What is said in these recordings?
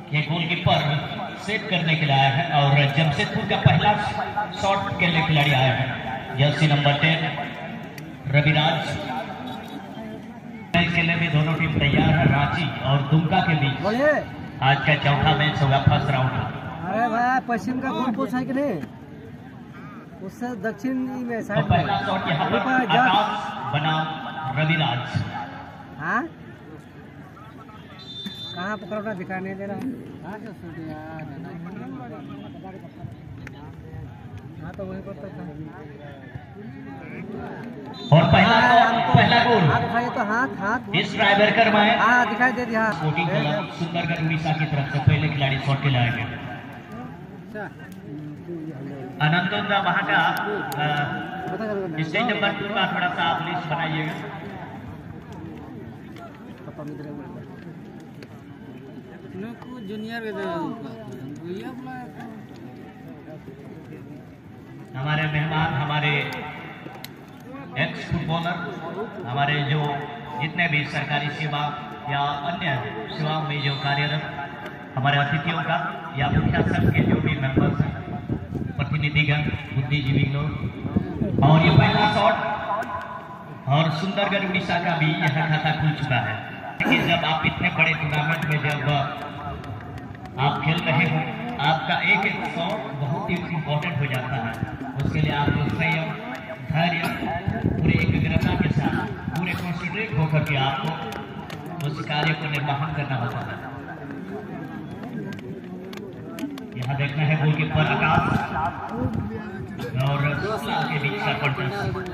ये goalkeeper set करने के लिए आया है और जमशेदपुर का पहला शॉट के लिए खिलाड़ी आया है जर्सी नंबर 10 रविराज। के लिए भी दोनों टीम तैयार है। रांची और दुमका के बीच आज का चौथा मैच होगा, फर्स्ट राउंड। अरे भाई पश्चिम का गोल पोस्ट है कि नहीं, उससे दक्षिण में तो पहला शॉट यहाँ पर आकाश बनाम रविराज। हाँ कहाँ पकड़ना दिखाई नहीं दे रहा है। हाँ तो वही करता था। और पहला गोल हाथ उठाइए तो हाथ इस ड्राइवर कर में हाँ दिखाई दे दिया। सुंदरगढ़ उड़ीसा की तरफ से पहले खिलाड़ी शॉट के लाएंगे। आनंद वहाँ का स्टेज नंबर 2 का थोड़ा सा आप लिस्ट बनाइएगा। जूनियर हमारे मेहमान, हमारे एक्स फुटबॉलर, हमारे जो जितने भी सरकारी सेवा या अन्य सेवाओं में जो कार्यरत हमारे अतिथियों का या मुखिया संघ के जो भी मेंबर्स हैं, प्रतिनिधिगण, बुद्धिजीवी लोग। और ये पहला शॉट और सुंदरगढ़ उड़ीसा का भी यह खाता खुल चुका है। लेकिन जब आप इतने बड़े टूर्नामेंट में जब आप खेल रहे हो, आपका एक एक शॉट बहुत ही इम्पोर्टेंट हो जाता है। उसके लिए आपको संयम, धैर्य, पूरे एकाग्रता के साथ, पूरे कॉन्सेंट्रेट होकर के आपको उस कार्य को निर्वहन करना होता है। यहाँ देखना है गोलकीपर आकाश और के बीच का कॉन्टेस्ट।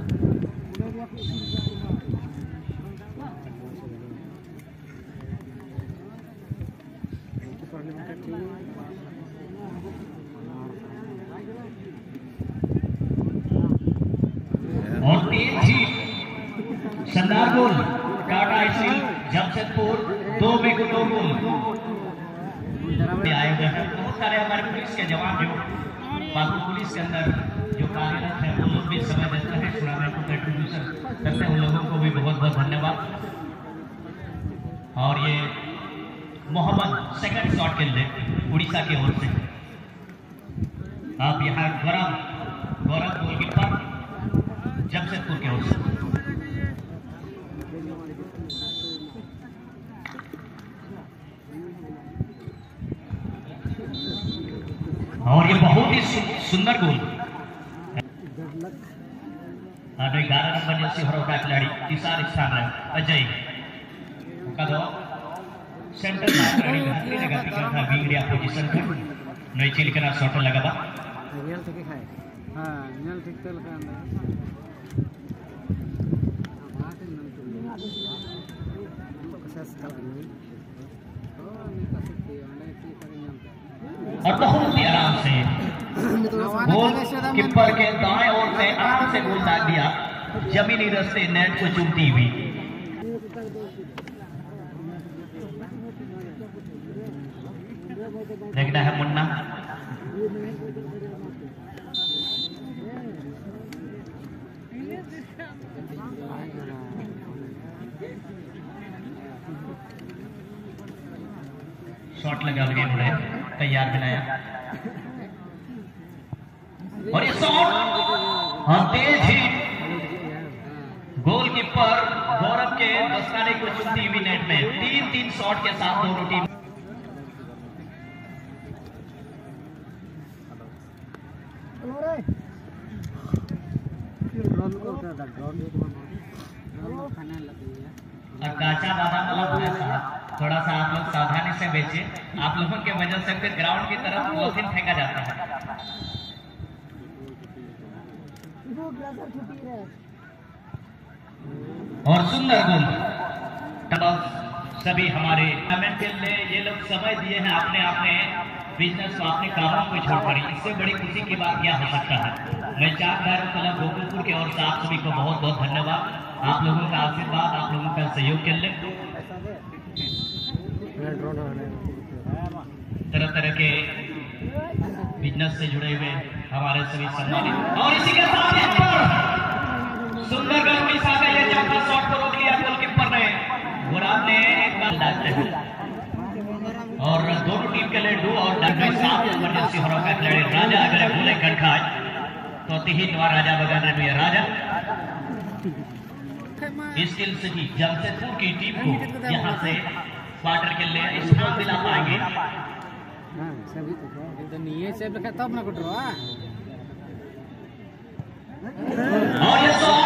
और तेज ही शानदार गोल टाटा स्टील जमशेदपुर 2 में 2 गोल आए हुए हैं। बहुत सारे हमारे पुलिस के जवान जो बाबू पुलिस के अंदर जो कार्यरत है वो लोग भी समय देते हैं, टूर्नामेंट को कंट्रीब्यूशन करते हैं। उन लोगों को भी बहुत बहुत धन्यवाद। और ये मोहम्मद सेकंड शॉट के लिए उड़ीसा की ओर से आप यहाँ गौरव गोलकीपर जमशेदपुर की ओर से। और ये बहुत ही सुंदर गोल। 11 नंबर जर्सी हरोटा खिलाड़ी तीसरा स्थान है अजय का दो सेंटर लगा बिगड़िया पोजीशन का नई चिल के ना शॉट लगा बा। रियल ठीक है। हां रियल ठीक तो लगा और बहुत ही आराम से गोल कीपर के दाएं ओर से आराम से गोल डाल दिया, जमीनी रास्ते नेट को चुमती हुई। देखना है मुन्ना शॉट लगा लिए उन्होंने तैयार बनाया और ये शॉट और तेज ही गोलकीपर गौरव के दस्ताने को चुनती हुई नेट में 3-3 शॉट के साथ दोनों टीम। और काचा बादाम मतलब है साहब, थोड़ा सा आप लोग सावधानी से बेचिए। आप लोगों के वजह से फिर ग्राउंड की तरफ पॉलिथीन फेंका जाता है। और सुंदर गोल सभी हमारे टूर्नामेंट के लिए ये लोग समय दिए हैं अपने बिजनेस को, अपने कामों को छोड़कर। इससे बड़ी खुशी की बात क्या हो सकता है। मैं चाक भैरव क्लब गोकुलपुर के और आप सभी को बहुत बहुत धन्यवाद। आप लोगों का आशीर्वाद, आप लोगों का सहयोग के लिए तरह तरह के बिजनेस से जुड़े हुए हमारे सभी सम्मानित। और इसी के साथ सुंदरगढ़ उड़ीसा का ये चौथा शॉट को रोक लिया गोलकीपर ने। गुलाब ने एक बार डालते हैं और दोनों टीम के लिए 2 और 7 इमरजेंसी होने का खिलाड़ी राजा अगर बोले कंठा तो 3 बार राजा बगान रहे राजा स्किल से ही जमशेदपुर की टीम को यहाँ से क्वार्टर के लिए स्थान दिला पाएंगे। और ये